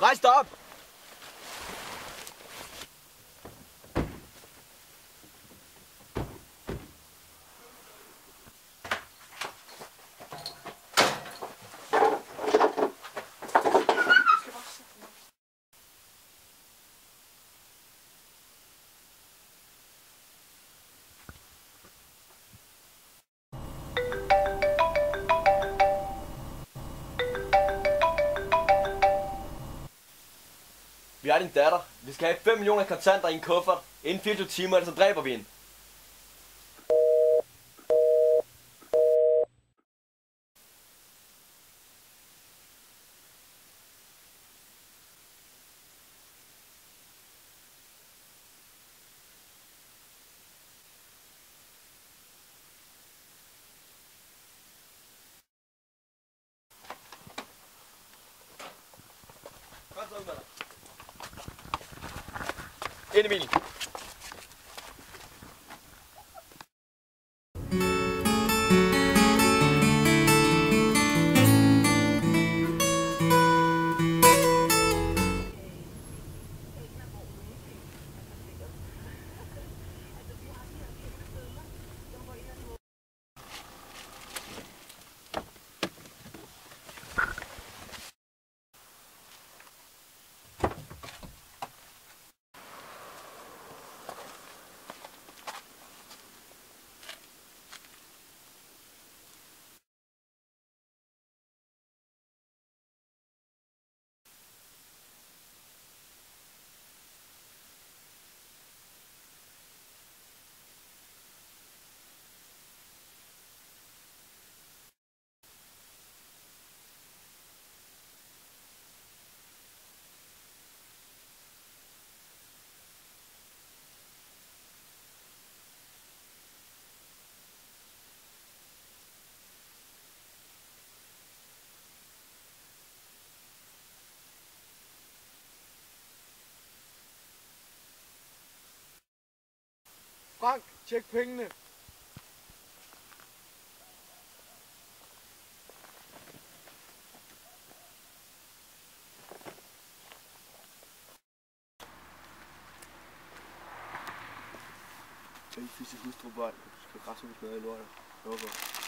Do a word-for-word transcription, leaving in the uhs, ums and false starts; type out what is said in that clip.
Rejs dig op! Vi er din datter. Vi skal have fem millioner kontanter i en kuffert. Inden fireogtyve timer, ellers så dræber vi hende. Kom så ud med dig. Ind i bilen. Frank, tjek pengene. Jeg er en fysisk hustrubold. Du skal græsse ud med noget i lortet. Hvorfor?